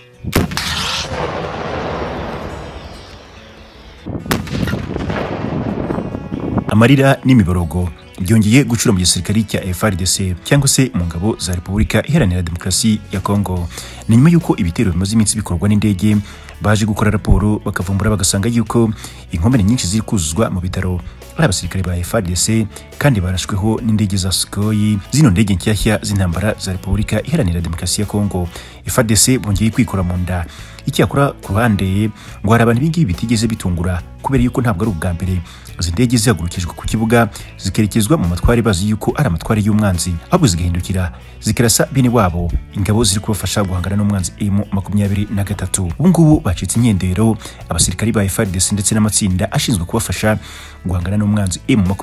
Amarira n'imiborogo byongeye gucura mu gisirikare cya FARDC cyangwa se mu ngabo za Repubulika Iharanira Demokarasi ya Kongo. Ni nyuma yuko ibitero bimaze iminsi bikorwa n'indege baje gukora raporo bakavumbura bagasanga yuko inkomere nyinshi ziri kuzuzwa mu bitaro ari abasirikare ba FARDC kandi barashweho n'indege za Sukhoi, zino ndege nshyashya z'intambara za Repubulika Iharanira Demokarasi ya Kongo. FARDC bongeye kwikora mu nda. Icyakora ku ruhande ngo hari abantu bingi bitigeze bitungura kubera yuko ntabwo ari ubwa mbere izi ndege zihagurukijwe ku kibuga zikerekezwa mu matwari bazi yuko ari amatwari y'umwanzi, ahubwo zigahindukira zikarasa bene wabo ingabo ziri kubafasha guhangana n'umwanzi M23. Ubu ngubu bacitse inyendero abasirikari ba FARDC ndetse n'amatsinda ashinzwe kubafasha guhangana n'umwanzi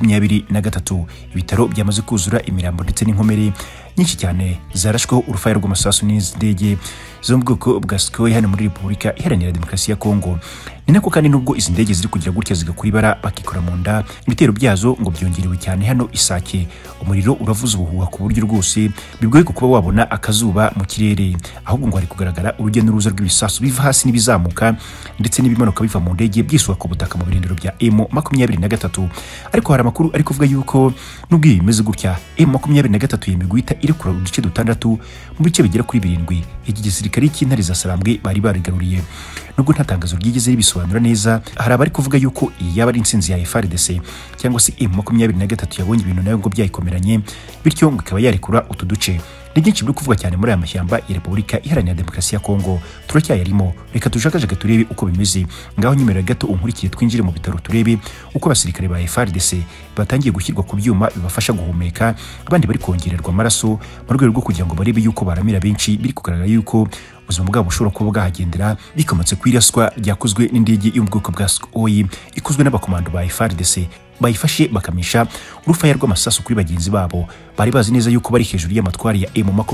M23. Ibitaro byamaze kuzura imirambo ndetse n'inkomere nyinshi cyane zarashweho urufaya rw'amasasu n'indege zo mu bwoko bwa Sukhoi hano muri Repubulika Iharanira Demokarasi ya Kongo. Ni nako kandi nubwo izi ndege ziri kugira gutya zigakura ibara bakikora mu nda, ibitero byazo ngo byongerewe cyane hano Isake. Umuriro uravuza ubuhuha ku buryo rwose bigoye kuba wabona akazuba mu kirere, ahubwo ngo hari kugaragara urujya n'uruza rw'ibisasu biva hasi n'ibizamuka ndetse n'ibimanuka biva mu ndege byisuka ku butaka mu birindiro bya M23. Ariko hari amakuru ari kuvuga yuko nubwo bimeze gutya M23 yemeye guhita irekura uduce dutandatu mu bice bigera kuri 7 iki gisirikare cy'intare za Sarambwe bari barigaruriye. Nubwo nta tangazo ryigeze ribisobanura neza, hari abari kuvuga yuko iyi yaba ari intsinzi ya FARDC cyangwa se M23 yabonye ibintu nayo ngo byayikomeranye bityo ngo ikaba yarekura utu duce. Ni byinshi biri kuvuga cyane muri aya mashyamba ya Repubulika Iharanira Demokarasi ya Kongo. Turacyayarimo, reka tujagajaga turebe uko bimeze. Ngaho nyemera gato unkurikiye twinjire mu bitaro turebe uko abasirikare ba FARDC batangiye gushyirwa ku byuma bibafasha guhumeka, abandi bari kongererwa amaraso mu rwego rwo kugira ngo barebe yuko baramira benshi biri kugaragara yuko ubuzima bwabo bushobora kuba bwahagendera bikomotse ku iraswa ryakozwe n'indege yo mu bwoko bwa Sukhoi ikozwe n'abakomando ba FARDC bayifashe bakamisha urufaya rw'amasasu kuri bagenzi babo. Bari bazi neza yuko bari hejuru y'amatwari ya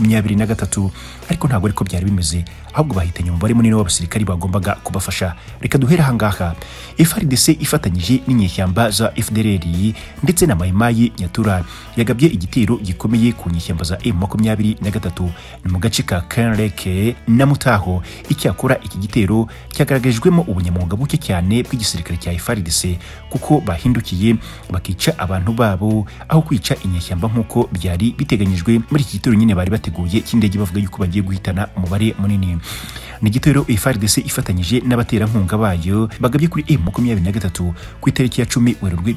M23, ariko ntabwo ariko byari bimeze, ahubwo bahitanye umubare munini w'abasirikari bagombaga kubafasha. Reka duhera ahangaha. FARDC ifatanyije n'inyeshyamba za FDLR ndetse na Mayimayi Nyatura yagabye igitero gikomeye ku nyeshyamba za M23 ni mu gace ka Kanleke na Mutaho. Icyakora iki gitero cyagaragajwemo ubunyamwuga buke cyane bw'igisirikare cya FARDC kuko bahindukiye bakica abantu babo aho kwica inyeshyamba nk'uko byari biteganyijwe muri iki gitero nyine bari bateguye cy'indege bavuga yuko bagiye guhitana umubare munini. Ni igitero FARDC ifatanyije n'abaterankunga bayo bagabye kuri M23 ku itariki ya 10 Werurwe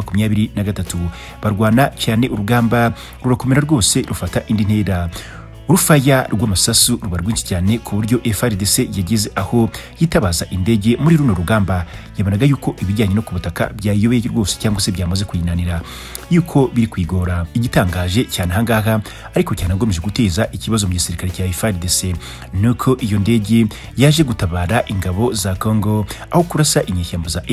2023. Barwana cyane, urugamba rurakomera rwose rufata indi ntera. Urufaya rw'amasasu ruba rwinshi cyane ku buryo FARDC yageze aho yitabaza indege muri runo rugamba. Yabanaga yuko ibijyanye no ku butaka byayobeye rwose cyangwa se byamaze kuyinanira, yuko biri kwigora. Igitangaje cyane ahangaha ariko cyanagomeje guteza ikibazo mu gisirikare cya FARDC nuko iyo ndege yaje gutabara ingabo za Kongo aho kurasa inyeshyamba za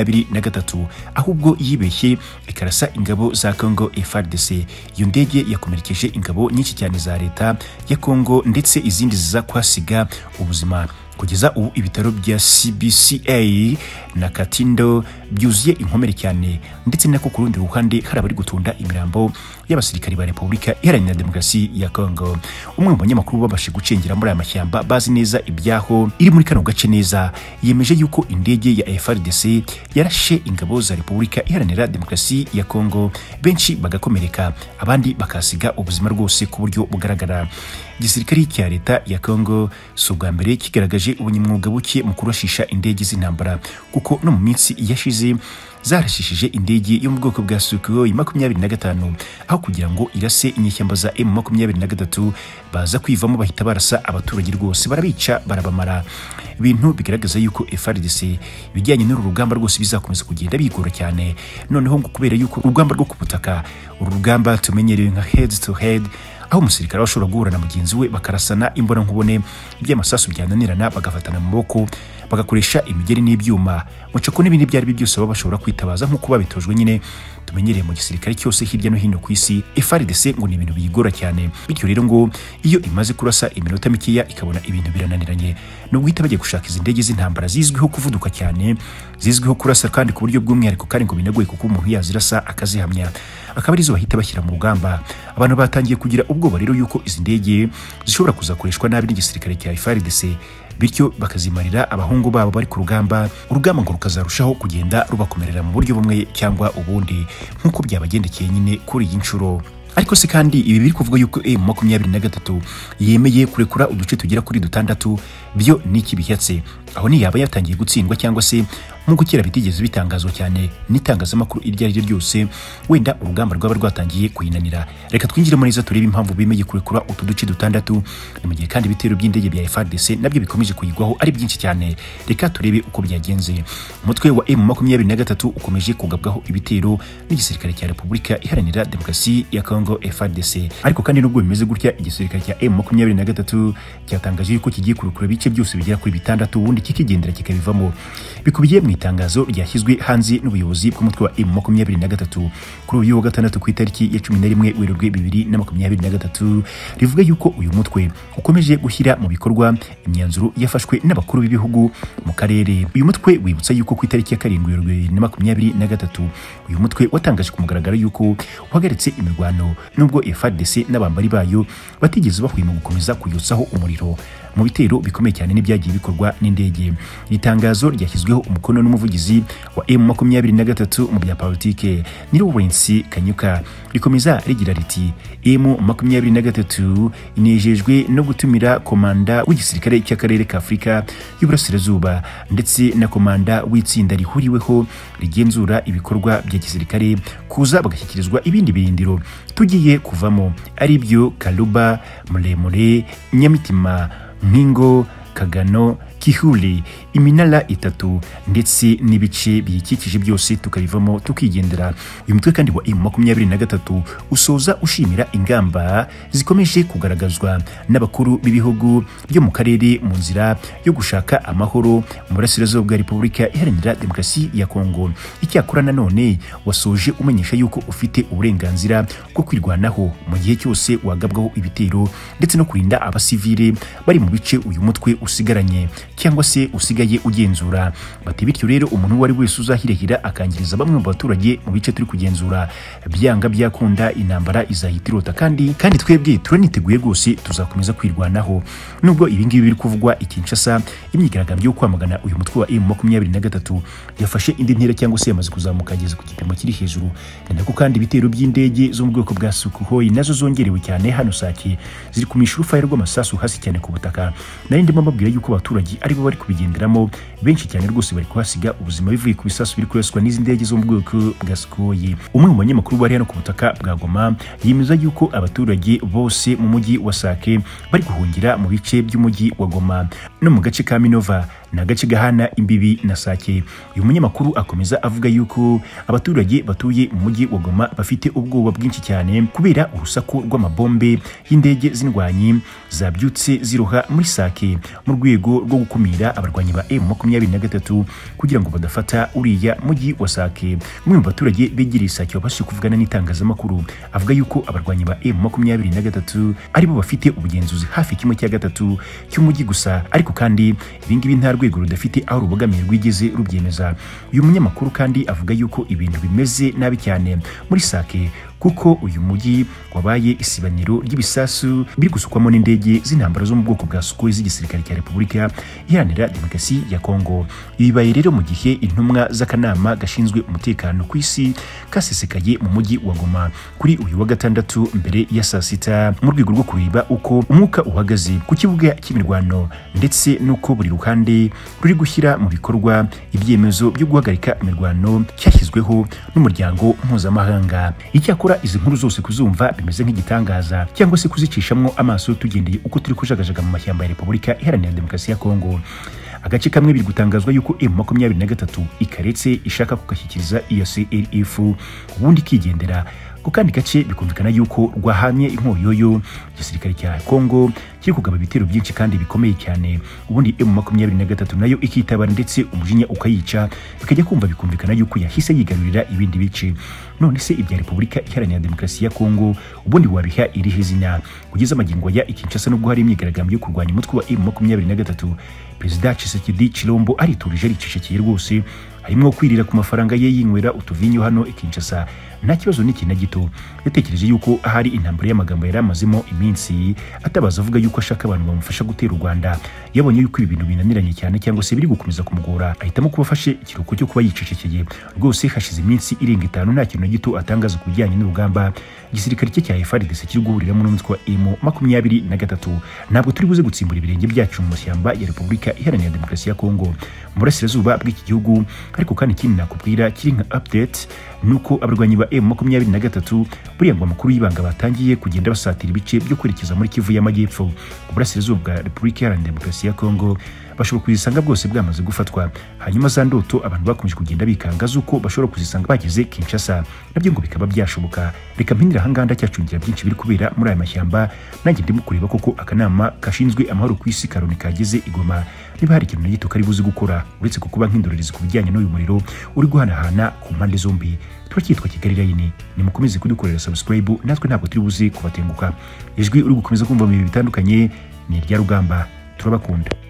M23, ahubwo yibeshye ikarasa ingabo za Kongo FARDC. Iyo ndege yakomerekeje ingabo nyinshi cyane za leta ya Kongo ndetse izindi ziza kwasiga ubuzima. Kugeza ubu ibitaro bya CBCA na Katindo byuzuye inkomere cyane, ndetse nako ku rundi ruhande hari abari gutunda imirambo y'abasirikari ba Repubulika Iharanira Demokarasi ya Kongo. Umwe mu banyamakuru babashe gucengera muri aya mashyamba bazi neza ibyaho iri muri kano gace neza yemeje yuko indege ya FARDC yarashe ingabo za Repubulika Iharanira Demokarasi ya Kongo, benshi bagakomereka abandi bakasiga ubuzima rwose ku buryo bugaragara. Igisirikare cya leta ya Kongo si ubwa mbere kigaragaje ubunyamwuga buke mu kurashisha indege z'intambara, kuko no mu minsi yashize zarashishije indege yo mu bwoko bwa Sukhoi 25 aho kugira ngo irase inyeshyamba za M23 baza kwivamo bahita barasa abaturage rwose barabica barabamara. Ibintu bigaragaza yuko FARDC bijyanye n'uru rugamba rwose bizakomeza kugenda bigora cyane. Noneho ngo kubera yuko urugamba rwo ku butaka, uru rugamba tumenyereye nka head to head, aho umusirikare ashobora guhura na mugenzi we bakarasana imbona nkubone by'amasasu byananirana bagafatana mu maboko bagakoresha imigeri n'ibyuma mucako n'ibindi byari byose baba bashobora kwitabaza nk'uko babitojwe nyine tumenyereye mu gisirikare cyose hirya no hino ku isi. FARDC ngo ni ibintu biyigora cyane, bityo rero ngo iyo imaze kurasa iminota mikeya ikabona ibintu birananiranye no guhita bagiye gushaka izi ndege z'intambara zizwiho kuvuduka cyane, zizwiho kurasa kandi ku buryo bw'umwihariko kandi ngo binagoye kuko umuntu yazirasa akazihamya, akaba arizo bahita bashyira mu rugamba. Abantu batangiye kugira ubwoba rero yuko izi ndege zishobora kuzakoreshwa nabi n'igisirikare cya FARDC bityo bakazimarira abahungu babo bari ku rugamba ngo rukazarushaho kugenda rubakomerera mu buryo bumwe cyangwa ubundi nk'uko byabagendekeye nyine kuri iyi nshuro. Ariko se kandi ibi biri kuvuga yuko M23 yemeye kurekura uduce tugera kuri 6 byo niki bihatse, aho ni yaba yatangiye gutsindwa cyangwa se nk'uko kera bitigeze bitangazwa cyane n'itangazamakuru iryo ari ryo ryose, wenda urugamba rwaba rwatangiye kuyinanira. Reka twinjiremo neza turebe impamvu bemeye kurekura utu duce 6, ni mu gihe kandi ibitero by'indege bya FARDC nabyo bikomeje kuyigwaho ari byinshi cyane. Reka turebe uko byagenze. Umutwe wa M23 ukomeje kugabwaho ibitero n'igisirikare cya Repubulika Iharanira Demokarasi ya Kongo FARDC. Ariko kandi nubwo bimeze gutya, igisirikare cya M23 cyatangaje yuko kigiye kurekura bice byose bigera kuri 6 ubundi kikigendera kikabivamo. Bikubiye mu itangazo ryashyizwe hanze n'ubuyobozi bw'umutwe wa M23 kuri uyu wa gatandatu ku itariki ya 11 Werurwe 2023, rivuga yuko uyu mutwe ukomeje gushyira mu bikorwa imyanzuro yafashwe n'abakuru b'ibihugu mu karere. Uyu mutwe wibutsa yuko ku itariki ya 7 Werurwe 2023 uyu mutwe watangaje ku mugaragaro yuko uhagaritse imirwano nubwo FARDC n'abambari bayo batigeze bahwema gukomeza kuyotsaho umuriro mu bitero bikomeye cyane n'ibyagiye bikorwa n'indege. Itangazo ryashyizweho umukono n'umuvugizi wa M23 mu bya politike ni Lawrence Kanyuka, rikomeza rigira riti M23 inejejwe no gutumira komanda w'igisirikare cy'akarere ka Afurika y'Uburasirazuba ndetse na komanda w'itsinda rihuriweho rigenzura ibikorwa bya gisirikare kuza bagashyikirizwa ibindi birindiro tugiye kuvamo ari byo Kaluba, Muremure, Nyamitima, Mpingo, Kagano, Kihuli, iminara 3 ndetse n'ibice biyikikije byose tukabivamo tukigendera. Uyu mutwe kandi wa M23 usoza ushimira ingamba zikomeje kugaragazwa n'abakuru b'ibihugu byo mu karere mu nzira yo gushaka amahoro mu burasirazuba bwa Repubulika Iharanira Demokarasi ya Kongo. Icyakora nanone wasoje umenyesha yuko ufite uburenganzira bwo kwirwanaho mu gihe cyose wagabwaho ibitero ndetse no kurinda abasivile bari mu bice uyu mutwe usigaranye cyangwa se usigaye ugenzura. Bati bityo rero umuntu wari wese uzahirahira akangiriza bamwe mu baturage mu bice turi kugenzura, byanga byakunda intambara izahita irota kandi twebwe turaniteguye rwose tuzakomeza kwirwanaho. Nubwo ibi ngibi biri kuvugwa Kinshasa, imyigaragambyo yo kwamagana uyu mutwe wa M23 yafashe indi ntera cyangwa se yamaze kuzamuka ageze ku gipimo kiri hejuru. Nako kandi ibitero by'indege zo mu bwoko bwa Sukhoi nazo zongerewe cyane hano Sake, ziri kumisha urufaya rw'amasasu hasi cyane ku butaka. Nari ndimo mbabwira yuko abaturage aribo bari kubigenderamo benshi cyane rwose bari kuhasiga ubuzima bivuye ku bisasu biri kuraswa n'izi ndege zo mu bwoko bwa Sukhoi. Umwe mu banyamakuru bari hano ku butaka bwa Goma yemeza yuko abaturage bose mu mujyi wa Sake bari guhungira mu bice by'umujyi wa Goma no mu gace ka Minova na gace gahana imbibi na Sake. Uyu munyamakuru akomeza avuga yuko abaturage batuye mu mujyi wa Goma bafite ubwoba bwinshi cyane kubera urusaku rw'amabombe y'indege z'indwanyi zabyutse ziroha muri Sake mu rwego rwo gukumira abarwanyi ba M23 kugira ngo badafata uriya mujyi wa Sake. Umwe mu baturage begereye Sake wabashije kuvugana n'itangazamakuru avuga yuko abarwanyi ba M23 aribo bafite ubugenzuzi hafi kimwe cya gatatu cy'umujyi gusa, ariko kandi ibingibi nta rwego rudafite aho rubogamiye rwigeze rubyemeza. Uyu munyamakuru kandi avuga yuko ibintu bimeze nabi cyane muri Sake kuko uyu mujyi wabaye isibaniro ry'ibisasu biri gusukwamo n'indege z'intambara zo mu bwoko bwa Sukhoi z'igisirikare cya Repubulika Iharanira Demokarasi ya Kongo. Ibibaye rero mu gihe intumwa z'akanama gashinzwe umutekano ku isi kasesekaye mu mujyi wa Goma kuri uyu wa gatandatu mbere ya saa sita mu rwego rwo kureba uko umwuka uhagaze ku kibuga cy'imirwano ndetse n'uko buri ruhande ruri gushyira mu bikorwa ibyemezo byo guhagarika imirwano cyashyizweho n'umuryango mpuzamahanga. Icyakora izi nkuru zose kuzumva bimeze nk'igitangaza cyangwa se kuzicishamo amaso tugendeye uko turi kujagajaga mu mashyamba ya Repubulika Iharanira Demokarasi ya Kongo. Agace kamwe biri gutangazwa yuko M23 ikaretse ishaka kugashyikiriza IACRF ubundi kigendera, ku kandi gace bikumvikana yuko rwahamye inkoyoyo igisirikare cya Kongo kiri kugaba ibitero byinshi kandi bikomeye cyane, ubundi M23 nayo ikitabara ndetse umujinya ukayica bikajya kumva bikumvikana yuko yahise yigarurira ibindi bice. None se ibya Repubulika Iharanira Demokarasi ya Kongo ubundi wabiha irihe zina? Kugeza magingo ya Kinshasa nubwo hari imyigaragambyo yo kurwanya umutwe wa M23, Perezida Tshisekedi Chilombo ariturije aricecekeye rwose, harimo kwirira ku mafaranga ye yinywera utuvinyo hano Kinshasa. Nta kibazo n'iki na gito, yatekereje yuko ahari intambara y'amagambo yari amazemo iminsi atabaza avuga yuko ashaka abantu bamufasha gutera u Rwanda. yabonye yuko ibi bintu binaniranye cyane cyangwa se biri gukomeza kumugora, ahitamo kuba afashe ikiruhuko cyo kuba yicecekeye. Rwose hashize iminsi irenga 5 nta kintu na gito atangaza ku bijyanye n'urugamba igisirikare cye cya FARDC kiri guhuriramo n'umutwe wa M23. Ntabwo turi buze gutsimbura ibirenge byacu mu mashyamba ya Repubulika Iharanira Demokarasi ya Kongo mu burasirazuba bw'iki gihugu. Ariko kandi ikindi nakubwira kiri nka update nuko abarwanyi ba M23 buriya ngo amakuru y'ibanga batangiye kugenda basatira ibice byo kwerekeza muri Kivu y'Amajyepfo. Uburasirazuba bwa Repubulika Iharanira Demokarasi ya Kongo bashobora kuzisanga bwose bwamaze gufatwa. Hanyuma za ndoto abantu bakomeje kugenda bikanga zuko bashobora kuzisanga bageze Kinshasa, nabyo ngo bikaba byashoboka. Reka mpinira hanganda cyacungira byinshi biri kubera muri aya mashyamba, nanjye ndimo kureba koko akanama kashinzwe amahoro ku isi Karoni kageze Igoma niba hari ikintu gito kari buze gukora uretse kuba nk'indorerezi ku bijyanye n'uyu muriro uri guhanahana ku mpande zombi. Turacyitwa Kigali Line, nimukomeze kudukorera subscribe, natwe ntabwo turi buze kubatenguka. Ijwi uri gukomeza kumva mu bihe bitandukanye ni irya Rugamba. Turabakunda.